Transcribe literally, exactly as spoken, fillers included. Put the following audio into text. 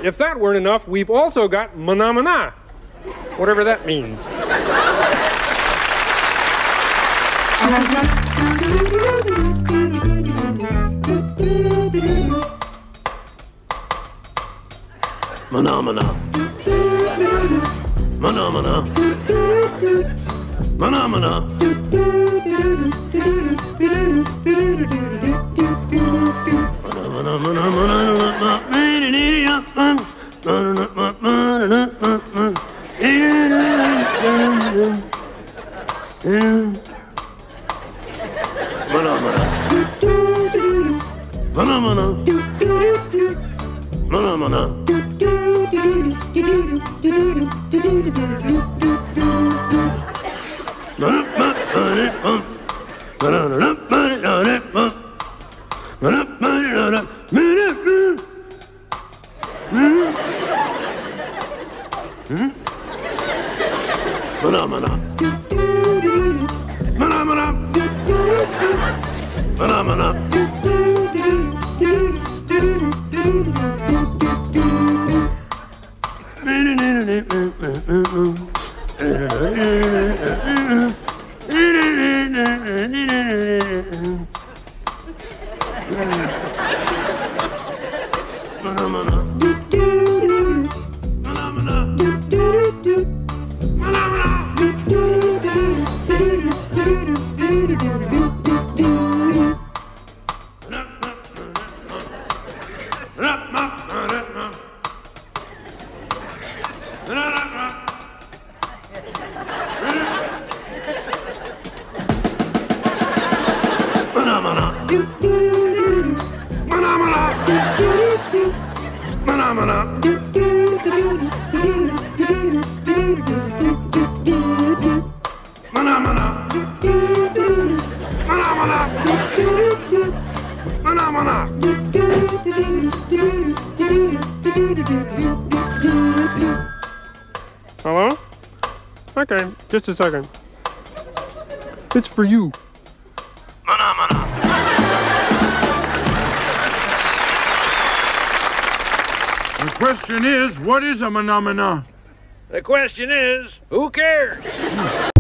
if that weren't enough, we've also got mana-mana, whatever that means. Mana-mana. Mana-mana. Mana-mana. Hello? Okay, just a second. It's for you. The question is, what is a mana-mana? The question is, who cares?